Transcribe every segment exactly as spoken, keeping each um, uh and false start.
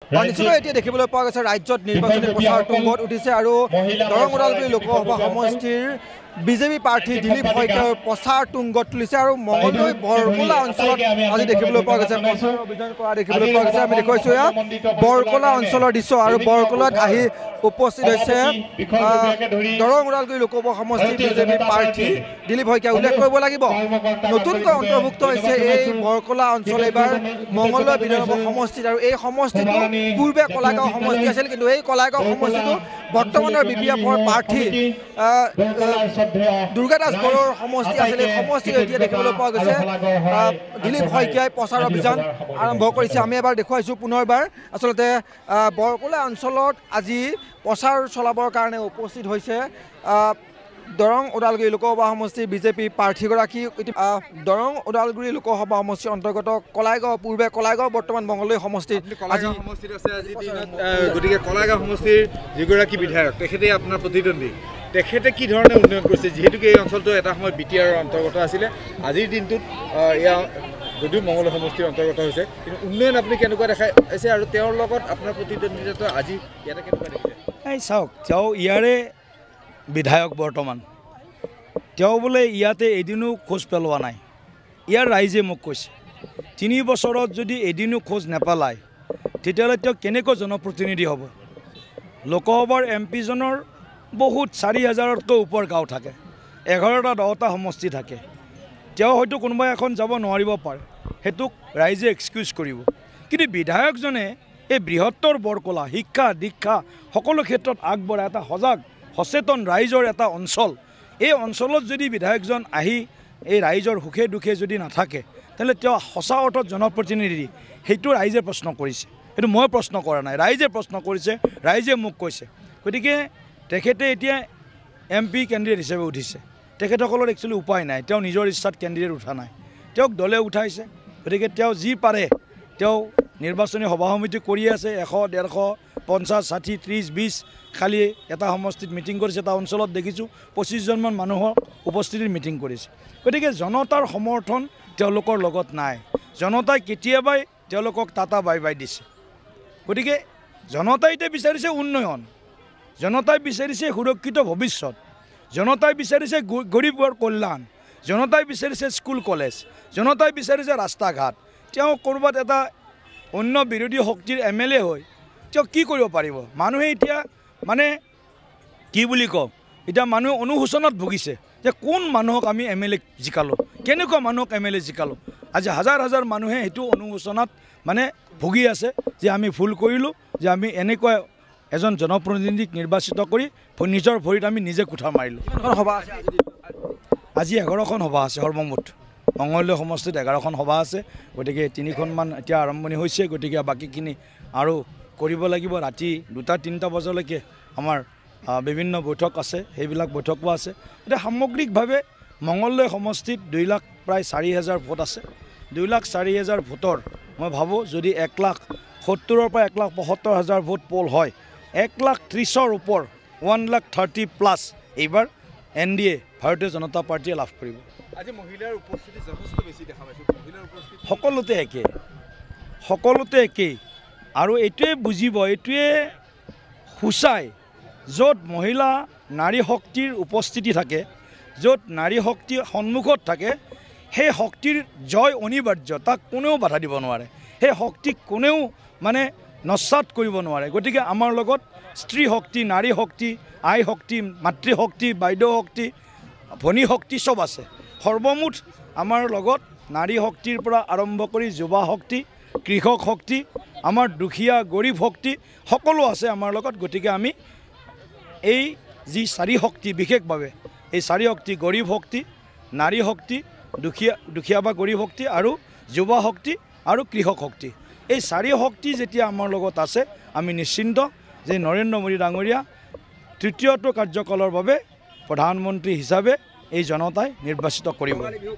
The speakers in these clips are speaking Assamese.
নিশ্চয় এতিয়া দেখিবলৈ পোৱা গৈছে ৰাজ্যত নিৰ্বাচনী প্ৰচাৰ তুংগত উঠিছে আৰু দৰং ওদালগুৰি লোকসভা সমষ্টিৰ বিজেপি প্ৰাৰ্থী দিলীপ শইকীয়াৰ প্ৰচাৰ তুংগত তুলিছে আৰু মঙলদৈ বৰকলা অঞ্চলত আজি দেখিবলৈ পোৱা গৈছে প্ৰচাৰ অভিযান কৰা দেখিবলৈ পোৱা গৈছে আমি দেখুৱাইছো এয়া বৰকলা অঞ্চলৰ দৃশ্য আৰু বৰকলাত আহি উপস্থিত হৈছে দৰং ওদালগুৰি লোকসভা সমষ্টিৰ বিজেপি প্ৰাৰ্থী দিলীপ শইকীয়া উল্লেখ কৰিব লাগিব নতুনকৈ অন্তৰ্ভুক্ত হৈছে এই বৰকলা অঞ্চল এইবাৰ মঙলদৈ বিধানসভা সমষ্টিত আৰু এই সমষ্টিটো পূৰ্বে কলাগাঁও সমষ্টি আছিল কিন্তু এই কলাগাঁও সমষ্টিটো বৰ্তমানৰ বি পি এফৰ প্ৰাৰ্থী দুৰ্গা দাস বড়োৰ সমষ্টি আছিল এই সমষ্টিত এতিয়া দেখিবলৈ পোৱা গৈছে দিলীপ শইকীয়াই প্ৰচাৰ অভিযান আৰম্ভ কৰিছে আমি এবাৰ দেখুৱাইছোঁ পুনৰবাৰ আচলতে বৰকলা অঞ্চলত আজি প্ৰচাৰ চলাবৰ কাৰণে উপস্থিত হৈছে দৰং ওদালগুৰি লোকসভা সমষ্টিৰ বিজেপি প্ৰাৰ্থীগৰাকী দৰং ওদালগুৰি লোকসভা সমষ্টিৰ অন্তৰ্গত কলাইগাঁও পূৰ্বে কলাইগাঁও বৰ্তমান মঙলদৈ সমষ্টিত আজি সমষ্টিত আছে আজি দিনত গতিকে কলাইগাঁও সমষ্টিৰ যিগৰাকী বিধায়ক তেখেতে আপোনাৰ প্ৰতিদ্বন্দ্বী তেখেতে কি ধৰণে উন্নয়ন কৰিছে যিহেতুকে এই অঞ্চলটো এটা সময় বি টি আৰৰ অন্তৰ্গত আছিলে আজিৰ দিনটোত এয়া যদিও মঙলদৈ সমষ্টিৰ অন্তৰ্গত হৈছে কিন্তু উন্নয়ন আপুনি কেনেকুৱা দেখাইছে আৰু তেওঁৰ লগত আপোনাৰ প্ৰতিদ্বন্দ্বিতা আজি ইয়াতে কেনেকুৱা দেখিছে এই চাওক তেওঁ ইয়াৰে বিধায়ক বৰ্তমান তেওঁ বোলে ইয়াতে এদিনো খোজ পেলোৱা নাই ইয়াৰ ৰাইজে মোক কৈছে তিনি বছৰত যদি এদিনো খোজ নেপেলায় তেতিয়াহ'লে তেওঁ কেনেকৈ জনপ্ৰতিনিধি হ'ব লোকসভাৰ এম পিজনৰ বহুত চাৰি হাজাৰতকৈ ওপৰ গাঁও থাকে এঘাৰটা দহটা সমষ্টি থাকে তেওঁ হয়তো কোনোবা এখন যাব নোৱাৰিব পাৰে সেইটোক ৰাইজে এক্সকিউজ কৰিব কিন্তু বিধায়কজনে এই বৃহত্তৰ বৰকলা শিক্ষা দীক্ষা সকলো ক্ষেত্ৰত আগবঢ়া এটা সজাগ সচেতন ৰাইজৰ এটা অঞ্চল এই অঞ্চলত যদি বিধায়কজন আহি এই ৰাইজৰ সুখে দুখে যদি নাথাকে তেতিয়াহ'লে তেওঁ সঁচা অৰ্থত জনপ্ৰতিনিধি সেইটো ৰাইজে প্ৰশ্ন কৰিছে সেইটো মই প্ৰশ্ন কৰা নাই ৰাইজে প্ৰশ্ন কৰিছে ৰাইজে মোক কৈছে গতিকে তেখেতে এতিয়া এম পি কেণ্ডিডেট হিচাপে উঠিছে তেখেতসকলৰ একচুৱেলি উপায় নাই তেওঁ নিজৰ ইচ্ছাত কেণ্ডিডেট উঠা নাই তেওঁক দলে উঠাইছে গতিকে তেওঁ যি পাৰে তেওঁ নিৰ্বাচনী সভা সমিতি কৰি আছে এশ ডেৰশ পঞ্চাছ ষাঠি ত্ৰিছ বিছ খালি এটা সমষ্টিত মিটিং কৰিছে এটা অঞ্চলত দেখিছোঁ পঁচিছজনমান মানুহৰ উপস্থিতিত মিটিং কৰিছে গতিকে জনতাৰ সমৰ্থন তেওঁলোকৰ লগত নাই জনতাই কেতিয়াবাই তেওঁলোকক টাটা বাই বাই দিছে গতিকে জনতাই এতিয়া বিচাৰিছে উন্নয়ন জনতাই বিচাৰিছে সুৰক্ষিত ভৱিষ্যত জনতাই বিচাৰিছে গৰীবৰ কল্যাণ জনতাই বিচাৰিছে স্কুল কলেজ জনতাই বিচাৰিছে ৰাস্তা ঘাট তেওঁ ক'ৰবাত এটা অন্য বিৰোধী শক্তিৰ এম এল এ হৈ তেওঁ কি কৰিব পাৰিব মানুহে এতিয়া মানে কি বুলি কওঁ এতিয়া মানুহে অনুশোচনাত ভুগিছে যে কোন মানুহক আমি এম এল এ জিকালোঁ কেনেকুৱা মানুহক এম এল এ জিকালোঁ আজি হাজাৰ হাজাৰ মানুহে সেইটো অনুশোচনাত মানে ভুগি আছে যে আমি ভুল কৰিলোঁ যে আমি এনেকুৱা এজন জনপ্ৰতিনিধিক নিৰ্বাচিত কৰি নিজৰ ভৰিত আমি নিজে কুঠাৰ মাৰিলোঁ সভা আছে আজি এঘাৰখন সভা আছে সৰ্বমুঠ মঙলদৈ সমষ্টিত এঘাৰখন সভা আছে গতিকে তিনিখনমান এতিয়া আৰম্ভণি হৈছে গতিকে বাকীখিনি আৰু কৰিব লাগিব ৰাতি দুটা তিনিটা বজালৈকে আমাৰ বিভিন্ন বৈঠক আছে সেইবিলাক বৈঠকো আছে এতিয়া সামগ্ৰিকভাৱে মঙলদৈ সমষ্টিত দুই লাখ প্ৰায় চাৰি হাজাৰ ভোট আছে দুই লাখ চাৰি হাজাৰ ভোটৰ মই ভাবোঁ যদি এক লাখ সত্তৰৰ পৰা এক লাখ পঁয়সত্তৰ হাজাৰ ভোট পল হয় এক লাখ ত্ৰিছৰ ওপৰ ওৱান লাখ থাৰ্টি প্লাছ এইবাৰ এন ডি এ ভাৰতীয় জনতা পাৰ্টীয়ে লাভ কৰিব আজি মহিলাৰ উপস্থিতি যথেষ্ট বেছি দেখা পাইছোঁ মহিলাৰ উপস্থিতি সকলোতে একে সকলোতে একেই আৰু এইটোৱে বুজিব এইটোৱে সূচায় য'ত মহিলা নাৰী শক্তিৰ উপস্থিতি থাকে য'ত নাৰী শক্তি সন্মুখত থাকে সেই শক্তিৰ জয় অনিবাৰ্য তাক কোনেও বাধা দিব নোৱাৰে সেই শক্তিক কোনেও মানে নস্বাত কৰিব নোৱাৰে গতিকে আমাৰ লগত স্ত্ৰী শক্তি নাৰী শক্তি আই শক্তি মাতৃশক্তি বাইদেউ শক্তি ভনী শক্তি চব আছে সৰ্বমুঠ আমাৰ লগত নাৰী শক্তিৰ পৰা আৰম্ভ কৰি যুৱা শক্তি কৃষক শক্তি আমাৰ দুখীয়া গৰীব শক্তি সকলো আছে আমাৰ লগত গতিকে আমি এই যি চাৰি শক্তি বিশেষভাৱে এই চাৰি শক্তি গৰীব শক্তি নাৰী শক্তি দুখীয়া দুখীয়া বা গৰীব শক্তি আৰু যুৱা শক্তি আৰু কৃষক শক্তি এই চাৰি শক্তি যেতিয়া আমাৰ লগত আছে আমি নিশ্চিন্ত যে নৰেন্দ্ৰ মোদী ডাঙৰীয়া তৃতীয়টো কাৰ্যকালৰ বাবে প্ৰধানমন্ত্ৰী হিচাপে এই জনতাই নিৰ্বাচিত কৰিব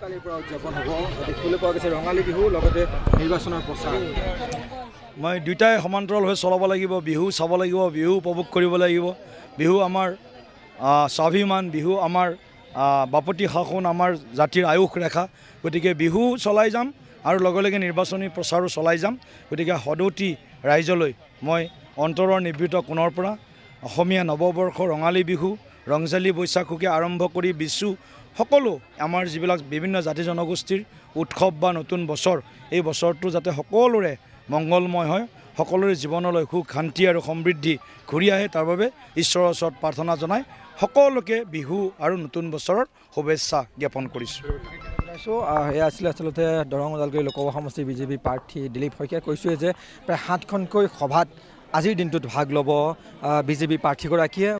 মই দুইটাই সমান্তৰালভাৱে চলাব লাগিব বিহু চাব লাগিব বিহু উপভোগ কৰিব লাগিব বিহু আমাৰ স্বাভিমান বিহু আমাৰ বাপতি সাহোন আমাৰ জাতিৰ আয়ুস ৰেখা গতিকে বিহু চলাই যাম আৰু লগে লগে নিৰ্বাচনী প্ৰচাৰো চলাই যাম গতিকে সদৌতি ৰাইজলৈ মই অন্তৰৰ নিভৃত কোণৰ পৰা অসমীয়া নৱবৰ্ষ ৰঙালী বিহু ৰংজালী বৈশাখুকে আৰম্ভ কৰি বিচু সকলো আমাৰ যিবিলাক বিভিন্ন জাতি জনগোষ্ঠীৰ উৎসৱ বা নতুন বছৰ এই বছৰটো যাতে সকলোৰে মংগলময় হয় সকলোৰে জীৱনলৈ সুখ শান্তি আৰু সমৃদ্ধি ঘূৰি আহে তাৰ বাবে ঈশ্বৰৰ ওচৰত প্ৰাৰ্থনা জনাই সকলোকে বিহু আৰু নতুন বছৰৰ শুভেচ্ছা জ্ঞাপন কৰিছোঁ। এয়া আছিলে আচলতে দৰং ওদালগুৰি লোকসভা সমষ্টিৰ বিজেপি প্ৰাৰ্থী দিলীপ শইকীয়াই কৈছোৱে যে প্ৰায় সাতখনকৈ সভাত আজিৰ দিনটোত ভাগ ল'ব বিজেপি প্ৰাৰ্থীগৰাকীয়ে।